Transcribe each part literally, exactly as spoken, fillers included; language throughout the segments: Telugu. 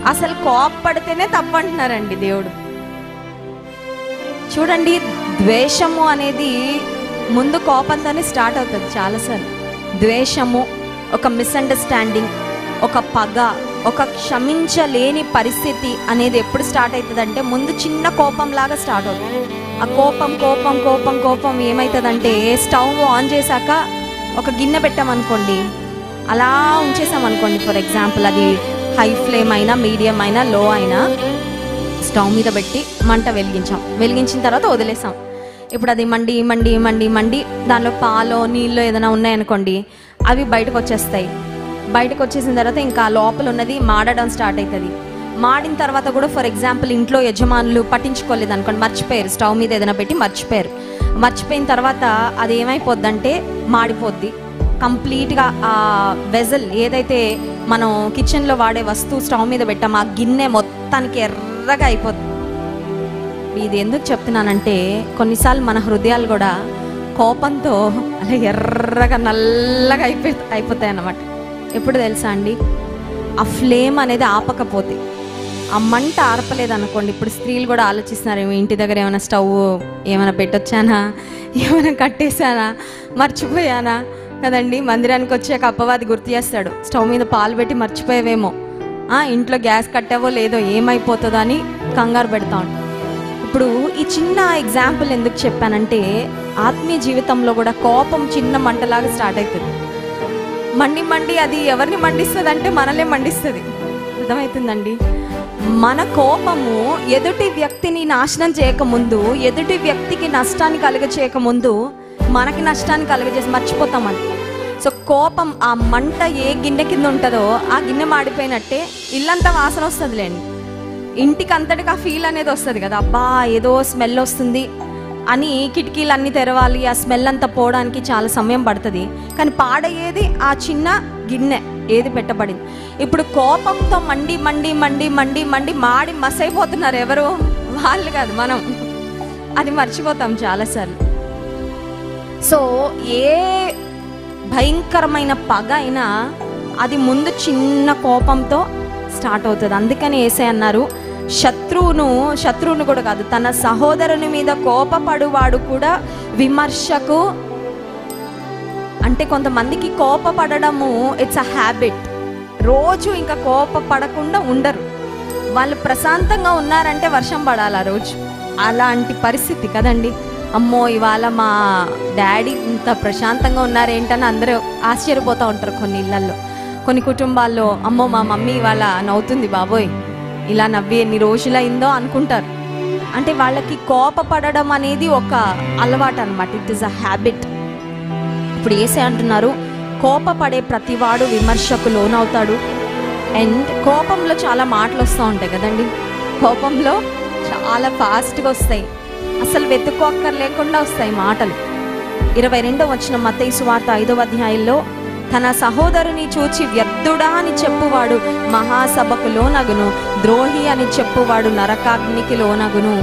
అసలు కోపపడితేనే తప్పు అంటున్నారండి దేవుడు. చూడండి, ద్వేషము అనేది ముందు కోపంతోనే స్టార్ట్ అవుతుంది చాలాసార్లు. ద్వేషము, ఒక మిస్అండర్స్టాండింగ్, ఒక పగ, ఒక క్షమించలేని పరిస్థితి అనేది ఎప్పుడు స్టార్ట్ అవుతుందంటే ముందు చిన్న కోపంలాగా స్టార్ట్ అవుతుంది. ఆ కోపం కోపం కోపం కోపం ఏమవుతుందంటే స్టవ్ ఆన్ చేశాక ఒక గిన్నె పెట్టామనుకోండి, అలా ఉంచేసామనుకోండి, ఫర్ ఎగ్జాంపుల్ అది హై ఫ్లేమ్ అయినా మీడియం అయినా లో అయినా స్టవ్ మీద పెట్టి మంట వెలిగించాం, వెలిగించిన తర్వాత వదిలేసాం. ఇప్పుడు అది మండి మండి మండి మండి దానిలో పాలో నీళ్ళు ఏదైనా ఉన్నాయనుకోండి, అవి బయటకు వచ్చేస్తాయి. బయటకు వచ్చేసిన తర్వాత ఇంకా లోపల ఉన్నది మాడడం స్టార్ట్ అవుతుంది. మాడిన తర్వాత కూడా ఫర్ ఎగ్జాంపుల్ ఇంట్లో యజమానులు పట్టించుకోలేదు అనుకోండి, మర్చిపోయారు, స్టవ్ మీద ఏదైనా పెట్టి మర్చిపోయారు. మర్చిపోయిన తర్వాత అది ఏమైపోద్దంటే మాడిపోద్ది కంప్లీట్గా. ఆ వెజల్ ఏదైతే మనం కిచెన్లో వాడే వస్తువు స్టవ్ మీద పెట్టాము, ఆ గిన్నె మొత్తానికి ఎర్రగా అయిపోద్ది. ఇది ఎందుకు చెప్తున్నానంటే కొన్నిసార్లు మన హృదయాలు కూడా కోపంతో అలా ఎర్రగా నల్లగా అయిపో అయిపోతాయి అన్నమాట. ఎప్పుడు తెలుసా అండి, ఆ ఫ్లేమ్ అనేది ఆపకపోతే, ఆ మంట ఆర్పలేదు అనుకోండి. ఇప్పుడు స్త్రీలు కూడా ఆలోచిస్తున్నారు, ఇంటి దగ్గర ఏమైనా స్టవ్ ఏమైనా పెట్టొచ్చానా, ఏమైనా కట్టేశానా, మర్చిపోయానా కదండి. మందిరానికి వచ్చాక అప్పవాది గుర్తు చేస్తాడు, స్టవ్ మీద పాలు పెట్టి మర్చిపోయావేమో, ఇంట్లో గ్యాస్ కట్టావో లేదో, ఏమైపోతుందో అని కంగారు పెడతా ఉంటాం. ఇప్పుడు ఈ చిన్న ఎగ్జాంపుల్ ఎందుకు చెప్పానంటే ఆత్మీయ జీవితంలో కూడా కోపం చిన్న మంటలాగా స్టార్ట్ అవుతుంది. మండి మండి అది ఎవరిని మండిస్తుంది అంటే మనలే మండిస్తుంది. అర్థమవుతుందండి? మన కోపము ఎదుటి వ్యక్తిని నాశనం చేయకముందు, ఎదుటి వ్యక్తికి నష్టాన్ని కలుగ చేయకముందు మనకి నష్టాన్ని కలుగజేసి మర్చిపోతామని. సో కోపం ఆ మంట ఏ గిన్నె కింద ఉంటుందో ఆ గిన్నె మాడిపోయినట్టే ఇల్లంతా వాసన వస్తుందిలేండి. ఇంటికి అంతటికి ఆ ఫీల్ అనేది వస్తుంది కదా, అబ్బా ఏదో స్మెల్ వస్తుంది అని కిటికీలు అన్నీ తెరవాలి, ఆ స్మెల్ అంతా పోవడానికి చాలా సమయం పడుతుంది. కానీ పాడయ్యేది ఆ చిన్న గిన్నె ఏది పెట్టబడింది. ఇప్పుడు కోపంతో మండి మండి మండి మండి మండి మాడి మసైపోతున్నారు ఎవరు? వాళ్ళు కాదు, మనం. అది మర్చిపోతాం చాలాసార్లు. సో ఏ భయంకరమైన పగ అయినా అది ముందు చిన్న కోపంతో స్టార్ట్ అవుతుంది. అందుకని యేసయ్య అన్నారు, శత్రువును శత్రువును కూడా కాదు, తన సహోదరుని మీద కోపపడువాడు కూడా విమర్శకు. అంటే కొంతమందికి కోపపడము ఇట్స్ అ హ్యాబిట్. రోజు ఇంకా కోపపడకుండా ఉండరు. వాళ్ళు ప్రశాంతంగా ఉన్నారంటే వర్షం పడాలి ఆ రోజు. అలాంటి పరిస్థితి కదండి. అమ్మో ఇవాళ మా డాడీ ఇంత ప్రశాంతంగా ఉన్నారేంటని అందరూ ఆశ్చర్యపోతూ ఉంటారు. కొన్ని ఇళ్లల్లో, కొన్ని కుటుంబాల్లో అమ్మో మా మమ్మీ ఇవాళ నవ్వుతుంది, బాబోయ్ ఇలా నవ్వి ఎన్ని రోజులైందో అనుకుంటారు. అంటే వాళ్ళకి కోపపడడం అనేది ఒక అలవాటు అనమాట. It is a habit. ఇప్పుడు యేసయ్య అంటున్నారు, కోపపడే ప్రతివాడు విమర్శకు లోనవుతాడు. అండ్ కోపంలో చాలా మాటలు వస్తూ ఉంటాయి కదండి. కోపంలో చాలా ఫాస్ట్గా వస్తాయి, అసలు వెతుక్కోక్కర్ లేకుండా వస్తాయి మాటలు. ఇరవై రెండవ వచనం మత్తయి సువార్త ఐదవ అధ్యాయంలో, తన సహోదరుని చూచి వ్యర్థుడా అని చెప్పువాడు మహాసభకు లోనగును, ద్రోహి అని చెప్పువాడు నరకాగ్నికి లోనగును.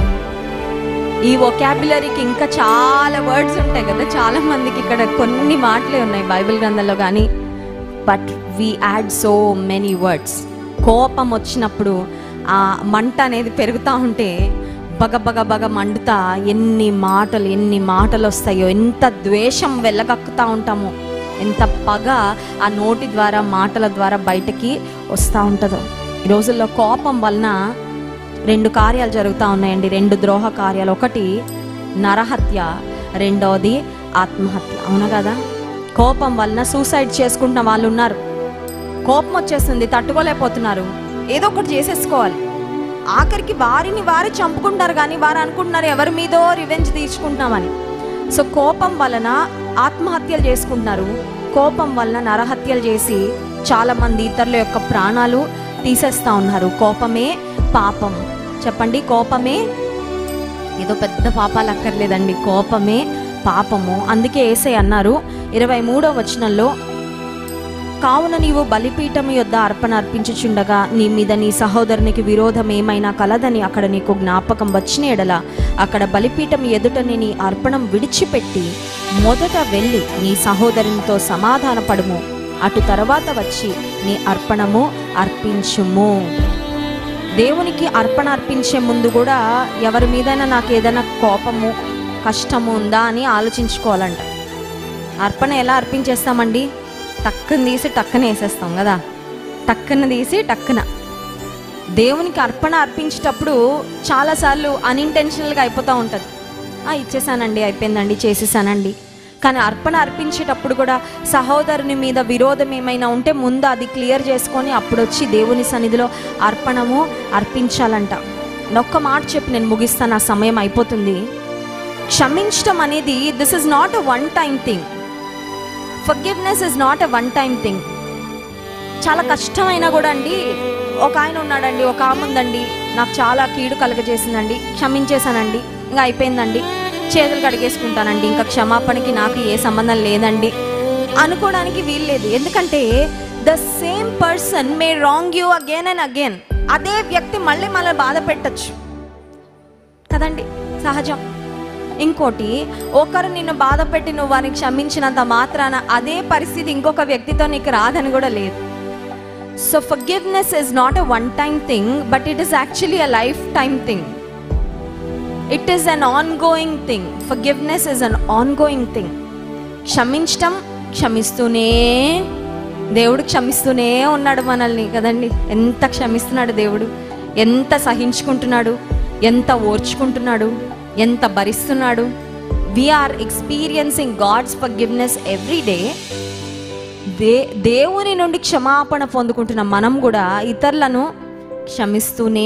ఈ వొకాబులరీకి ఇంకా చాలా వర్డ్స్ ఉంటాయి కదా, చాలా మందికి ఇక్కడ కొన్ని మాటలే ఉన్నాయి బైబిల్ గ్రంథంలో కానీ, but we add so many words. కోపం వచ్చినప్పుడు ఆ మంట అనేది పెరుగుతూ ఉంటే బగ బగ బగ మండుతా ఎన్ని మాటలు ఎన్ని మాటలు వస్తాయో, ఎంత ద్వేషం వెళ్ళగక్కుతూ ఉంటామో, ఎంత పగ ఆ నోటి ద్వారా మాటల ద్వారా బయటకి వస్తూ ఉంటుందో. ఈ రోజుల్లో కోపం వలన రెండు కార్యాలు జరుగుతూ ఉన్నాయండి, రెండు ద్రోహ కార్యాలు. ఒకటి నరహత్య, రెండవది ఆత్మహత్య. అవునా కదా? కోపం వలన సూసైడ్ చేసుకుంటున్న వాళ్ళు ఉన్నారు. కోపం వచ్చేస్తుంది, తట్టుకోలేకపోతున్నారు, ఏదో ఒకటి చేసేసుకోవాలి. ఆఖరికి వారిని వారి చంపుకుంటారు, కానీ వారు అనుకుంటున్నారు ఎవరి మీదో రివెంజ్ తీర్చుకుంటున్నామని. సో కోపం వలన ఆత్మహత్యలు చేసుకుంటున్నారు, కోపం వలన నరహత్యలు చేసి చాలామంది ఇతరుల యొక్క ప్రాణాలు తీసేస్తూ ఉన్నారు. కోపమే పాపం. చెప్పండి, కోపమే. ఏదో పెద్ద పాపాలు అక్కర్లేదండి, కోపమే పాపము. అందుకే యేసయ్య అన్నారు ఇరవై మూడవ వచనంలో, కావున నీవు బలిపీఠము యొద్ద అర్పణ అర్పించుచుండగా నీ మీద నీ సహోదరునికి విరోధం ఏమైనా కలదని అక్కడ నీకు జ్ఞాపకం వచ్చిన ఎడల అక్కడ బలిపీఠం ఎదుటని నీ అర్పణం విడిచిపెట్టి మొదట వెళ్ళి నీ సహోదరునితో సమాధాన పడుము, అటు తర్వాత వచ్చి నీ అర్పణము అర్పించుము. దేవునికి అర్పణ అర్పించే ముందు కూడా ఎవరి మీదైనా నాకు ఏదైనా కోపము కష్టము ఉందా అని ఆలోచించుకోవాలంట. అర్పణ ఎలా అర్పించేస్తామండి? టక్కున తీసి టక్కున వేసేస్తాం కదా, టక్కున తీసి టక్కున. దేవునికి అర్పణ అర్పించేటప్పుడు చాలాసార్లు అన్ఇంటెన్షనల్గా అయిపోతూ ఉంటుంది. ఇచ్చేసానండి, అయిపోయిందండి, చేసేసానండి. కానీ అర్పణ అర్పించేటప్పుడు కూడా సహోదరుని మీద విరోధం ఏమైనా ఉంటే ముందు అది క్లియర్ చేసుకొని అప్పుడు వచ్చి దేవుని సన్నిధిలో అర్పణము అర్పించాలంట. ఒక్క మాట చెప్పి నేను ముగిస్తాను, ఆ సమయం అయిపోతుంది. క్షమించడం అనేది this is not a one time thing. Forgiveness is not a one time thing. చాలా కష్టమైనా కూడా అండి, ఒక ఆయన ఉన్నాడండి, ఒక ఆమె ఉందండి, నాకు చాలా కీడు కలుగజేసిందండి, క్షమించేశానండి, ఇంకా అయిపోయిందండి, చేతులు కడిగేసుకుంటానండి, ఇంకా క్షమాపణకి నాకు ఏ సంబంధం లేదండి అనుకోవడానికి వీల్లేదు. ఎందుకంటే the same person may wrong you again and again. అదే వ్యక్తి మళ్ళీ మళ్ళీ బాధ పెట్టచ్చు కదండి, సహజం. ఇంకోటి, ఒకరు నిన్ను బాధ పెట్టి నువ్వు వారిని క్షమించినంత మాత్రాన అదే పరిస్థితి ఇంకొక వ్యక్తితో నీకు రాదని కూడా లేదు. So forgiveness is not a one time thing, but it is actually a lifetime thing. It is an ongoing thing. Forgiveness is an ongoing thing. క్షమించటం, క్షమిస్తూనే దేవుడు క్షమిస్తూనే ఉన్నాడు మనల్ని కదండి. ఎంత క్షమిస్తున్నాడు దేవుడు, ఎంత సహించుకుంటున్నాడు, ఎంత ఓర్చుకుంటున్నాడు, ఎంత భరిస్తున్నాడు. We are experiencing God's forgiveness every day. దే దేవుని నుండి క్షమాపణ పొందుకుంటున్న మనం కూడా ఇతరులను క్షమిస్తూనే,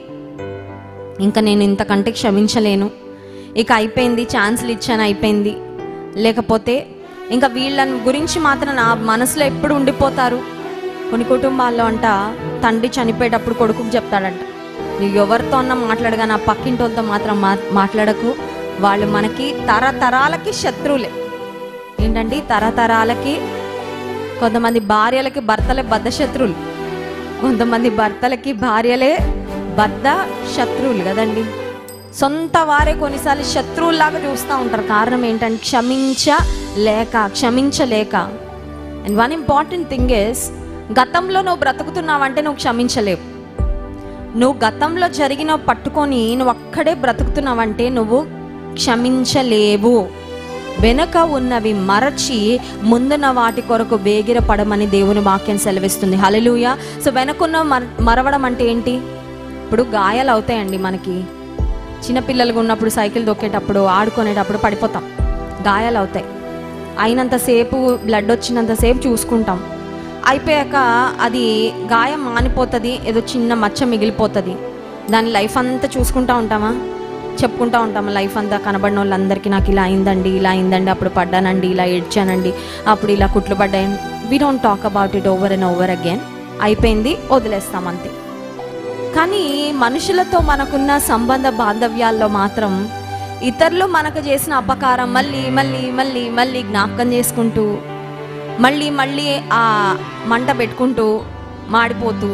ఇంకా నేను ఇంతకంటే క్షమించలేను, ఇక అయిపోయింది, ఛాన్సులు ఇచ్చాను అయిపోయింది, లేకపోతే ఇంకా వీళ్ళని గురించి మాత్రం నా మనసులో ఎప్పుడు ఉండిపోతారు. కొన్ని కుటుంబాల్లో అంట తండ్రి చనిపోయేటప్పుడు కొడుకుకు చెప్తాడంట, నువ్వు ఎవరితో అన్నా మాట్లాడగా నా పక్కింటి వాళ్ళతో మాత్రం మా మాట్లాడకు, వాళ్ళు మనకి తరతరాలకి శత్రువులే. ఏంటండి తరతరాలకి? కొంతమంది భార్యలకి భర్తలే బద్ధ శత్రువులు, కొంతమంది భర్తలకి భార్యలే బద్ధ శత్రువులు కదండి. సొంత వారే కొన్నిసార్లు శత్రువుల్లాగా చూస్తూ ఉంటారు. కారణం ఏంటంటే క్షమించలేక క్షమించలేక and one important thing is, గతంలో నువ్వు బ్రతుకుతున్నావంటే నువ్వు క్షమించలేవు. నువ్వు గతంలో జరిగిన పట్టుకొని నువ్వు అక్కడే బ్రతుకుతున్నావంటే నువ్వు క్షమించలేవు. వెనుక ఉన్నవి మరచి ముందున్న వాటి కొరకు వేగిర పడమని దేవుని వాక్యం సెలవిస్తుంది. హల్లెలూయా. సో వెనకున్న మర మరవడం అంటే ఏంటి? ఇప్పుడు గాయాలు అవుతాయండి మనకి. చిన్నపిల్లలుగా ఉన్నప్పుడు సైకిల్ దొక్కేటప్పుడు ఆడుకునేటప్పుడు పడిపోతాం, గాయాలు అవుతాయి. అయినంతసేపు బ్లడ్ వచ్చినంతసేపు చూసుకుంటాం, అయిపోయాక అది గాయం మానిపోతుంది, ఏదో చిన్న మచ్చ మిగిలిపోతుంది. దాని లైఫ్ అంతా చూసుకుంటూ ఉంటామా, చెప్పుకుంటూ ఉంటామా లైఫ్ అంతా? కనబడిన వాళ్ళందరికీ నాకు ఇలా అయిందండి, ఇలా అయిందండి, అప్పుడు పడ్డానండి, ఇలా ఏడ్చానండి, అప్పుడు ఇలా కుట్లు పడ్డాయండి. We don't talk about it over and over again. అయిపోయింది, వదిలేస్తాం అంతే. కానీ మనుషులతో మనకున్న సంబంధ బాంధవ్యాల్లో మాత్రం ఇతరులు మనకు చేసిన అపకారం మళ్ళీ మళ్ళీ మళ్ళీ మళ్ళీ జ్ఞాపకం చేసుకుంటూ, మళ్ళీ మళ్ళీ ఆ మంట పెట్టుకుంటూ మాడిపోతూ,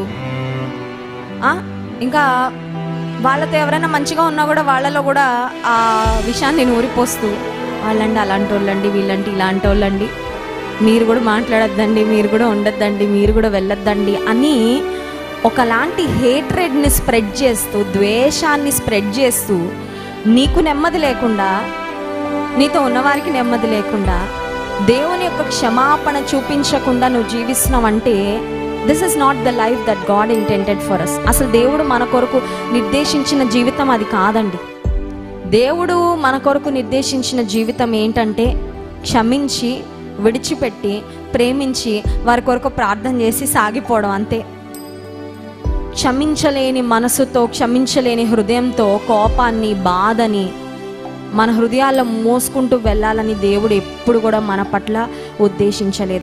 ఇంకా వాళ్ళతో ఎవరైనా మంచిగా ఉన్నా కూడా వాళ్ళలో కూడా ఆ విషయాన్ని నూరిపోస్తూ, వాళ్ళండి అలాంటి వాళ్ళండి, వీళ్ళంటే ఇలాంటి వాళ్ళండి, మీరు కూడా మాట్లాడొద్దండి, మీరు కూడా ఉండొద్దండి, మీరు కూడా వెళ్ళొద్దండి అని ఒకలాంటి హేట్రెడ్ని స్ప్రెడ్ చేస్తూ, ద్వేషాన్ని స్ప్రెడ్ చేస్తూ, నీకు నెమ్మది లేకుండా, నీతో ఉన్నవారికి నెమ్మది లేకుండా, దేవుని యొక్క క్షమాపణ చూపించకుండా నువ్వు జీవిస్తున్నావంటే this is not the life that God intended for us. అసలు దేవుడు మన కొరకు నిర్దేశించిన జీవితం అది కాదండి. దేవుడు మన కొరకు నిర్దేశించిన జీవితం ఏంటంటే క్షమించి, విడిచిపెట్టి, ప్రేమించి, వారి కొరకు ప్రార్థన చేసి సాగిపోవడం అంతే. క్షమించలేని మనసుతో, క్షమించలేని హృదయంతో కోపాన్ని, బాధని మన హృదయాల్లో మోసుకుంటూ వెళ్ళాలని దేవుడు ఎప్పుడు కూడా మన పట్ల ఉద్దేశించలేదు.